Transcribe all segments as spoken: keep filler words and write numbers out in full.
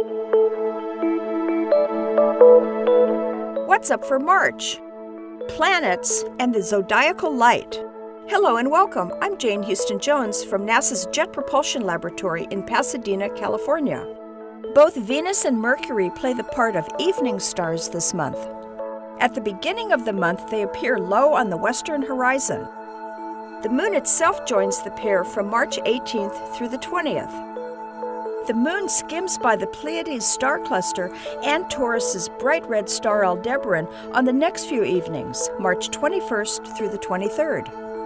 What's up for March? Planets and the Zodiacal Light. Hello and welcome. I'm Jane Houston Jones from NASA's Jet Propulsion Laboratory in Pasadena, California. Both Venus and Mercury play the part of evening stars this month. At the beginning of the month, they appear low on the western horizon. The moon itself joins the pair from March eighteenth through the twentieth. The moon skims by the Pleiades star cluster and Taurus's bright red star Aldebaran on the next few evenings, March twenty-first through the twenty-third.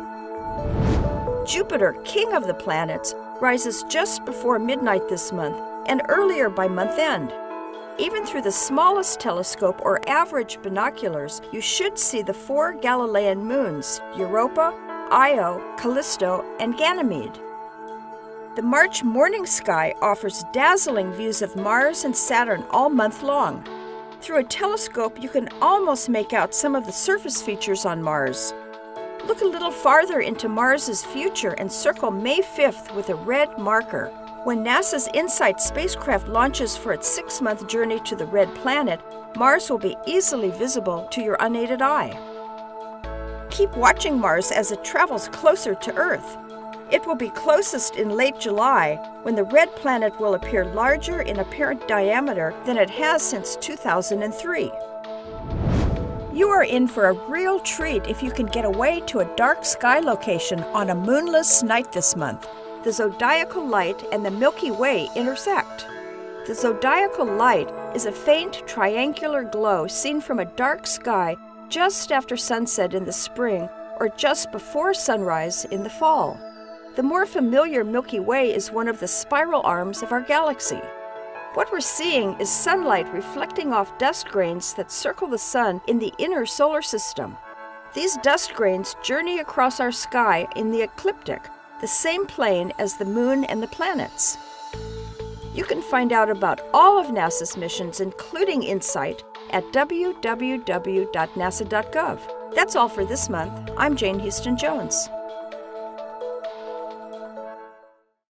Jupiter, king of the planets, rises just before midnight this month and earlier by month end. Even through the smallest telescope or average binoculars, you should see the four Galilean moons, Europa, Io, Callisto, and Ganymede. The March morning sky offers dazzling views of Mars and Saturn all month long. Through a telescope, you can almost make out some of the surface features on Mars. Look a little farther into Mars's future and circle May fifth with a red marker. When NASA's InSight spacecraft launches for its six-month journey to the red planet, Mars will be easily visible to your unaided eye. Keep watching Mars as it travels closer to Earth. It will be closest in late July, when the red planet will appear larger in apparent diameter than it has since two thousand three. You are in for a real treat if you can get away to a dark sky location on a moonless night this month. The Zodiacal Light and the Milky Way intersect. The Zodiacal Light is a faint triangular glow seen from a dark sky just after sunset in the spring or just before sunrise in the fall. The more familiar Milky Way is one of the spiral arms of our galaxy. What we're seeing is sunlight reflecting off dust grains that circle the sun in the inner solar system. These dust grains journey across our sky in the ecliptic, the same plane as the moon and the planets. You can find out about all of NASA's missions, including InSight, at w w w dot nasa dot gov. That's all for this month. I'm Jane Houston Jones.